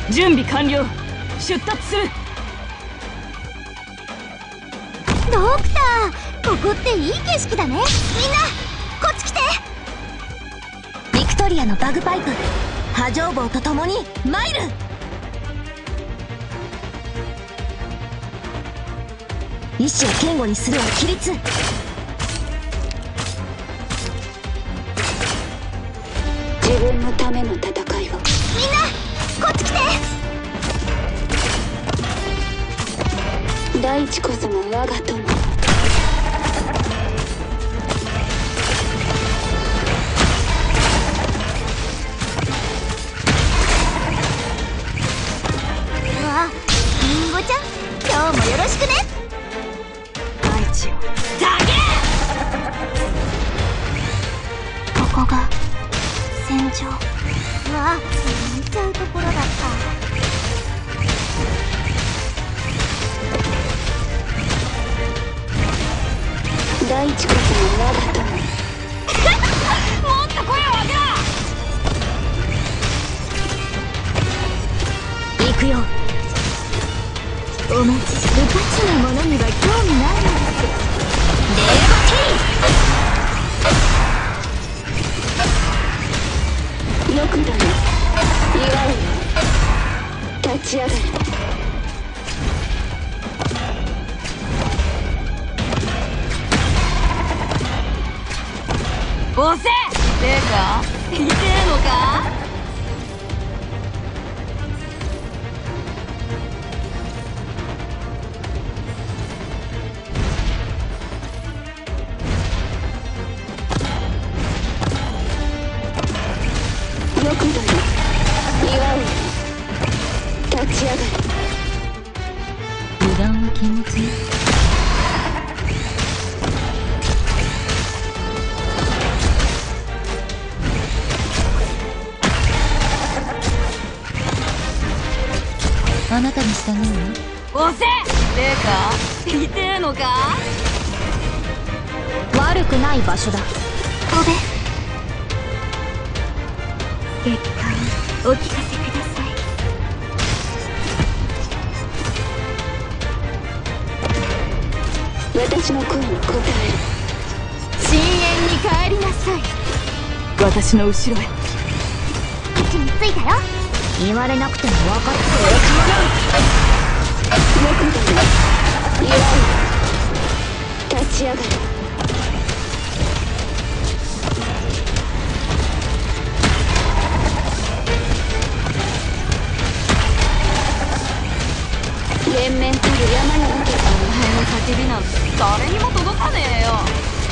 準備完了。出立する。 ドクター、ここっていい景色だね。みんなこっち来て。ビクトリアのバグパイプ波状棒と共にマイル。意志を堅固にするは規律。 自分のための戦いを。みんなこっち来て。 大地こそが我が友。 うわ、リンゴちゃん、今日もよろしくね。 大地をだけ。ここが戦場。うわ、見ちゃうところだった。 大地こそが我が友。 もっと声を上げろ。 行くよ。お待ち。無価値なものには興味ないのです。レーバティー。よくだよ。祝うよ。立ち上がる。 押せ。てか痛えのか。 よくだよ。祝うよ。立ち上がる。 油断は禁物ね。あなたに従うわ。 押せ。てか痛えのか。 悪くない場所だ。おべ。結果をお聞かせください。 私の声に応える。 深淵に帰りなさい。 私の後ろへ。 位置についたよ。言われなくても分かってる。 よくだよ。祝うよ。立ち上がる。連綿たる山々で。 お前の叫びなんて誰にも届かねえよ。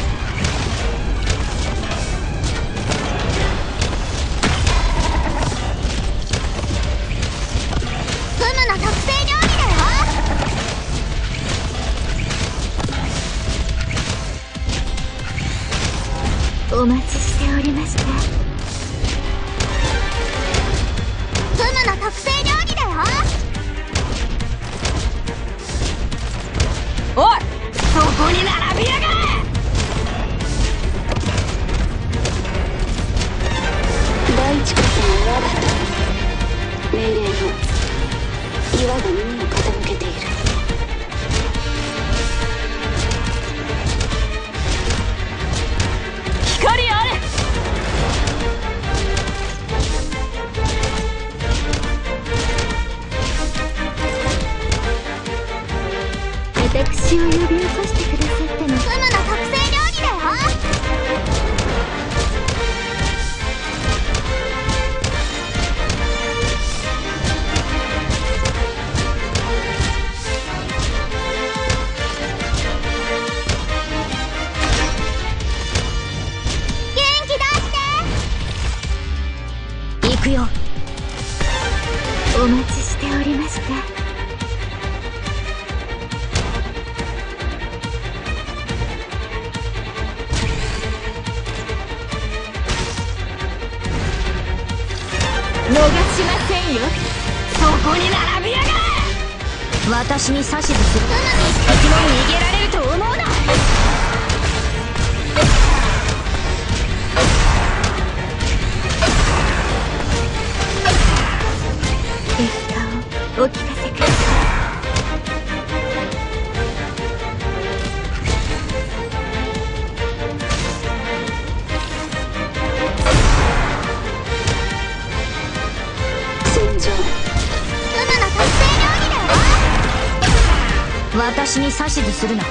フムの特製料理だよ。お待ちしておりました。フムの特製料理だよ。 おい、そこに並びやがれ。 大地こそが我が友。命令の岩が耳を傾けている。 光あれ。 私を呼び起こしてくださったの。フムの特製料理だよ。元気出して。行くよ。お待ちしておりました。逃しませんよ。 そこに並びやがれ。 私に指図する。敵も逃げられると思うな。結果お聞かせくださ戦場。 い。有無の特製料理だよ。私に指図するな。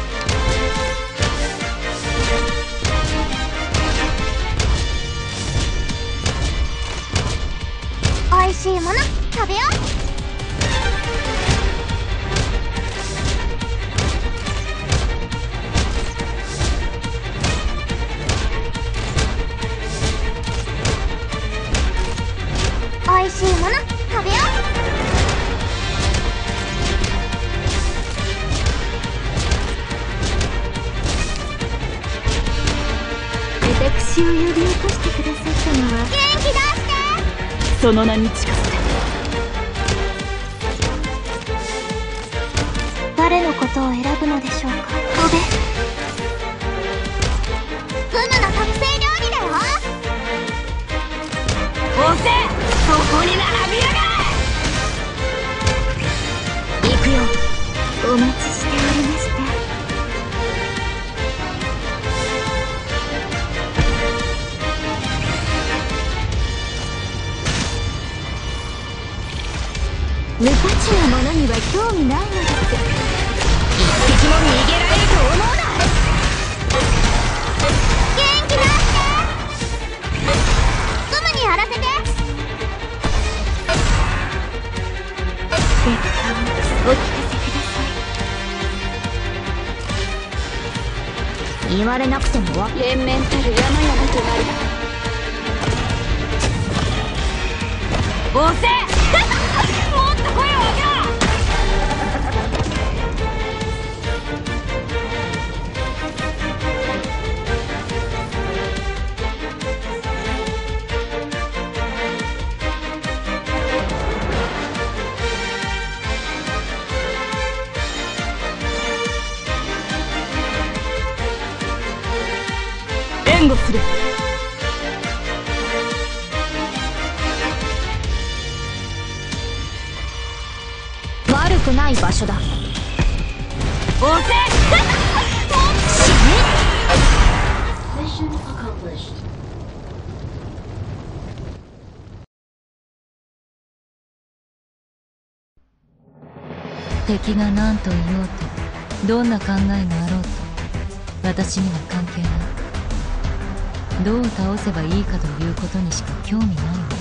美味しいもの食べよう。美味しいもの食べよ私を呼び起こしてくださったのは、 う。元気出して。 その名に近づけ。 誰のことを選ぶのでしょうか。おべ。フムの特製料理だよ。 押せ、そこに並びやがれ。 行くよ。お待ちしておりました。無価値なものには興味ないのです。一匹も逃げられると思うな。元気出して。フムにやらせて。結果をお聞かせください。言われなくても連綿たる山々となる。 押せもっと声を上げろ。援護する。 悪くない場所だ。 押せ敵が何と言おうと、どんな考えがあろうと、私には関係ない。どう倒せばいいかということにしか興味ないわ。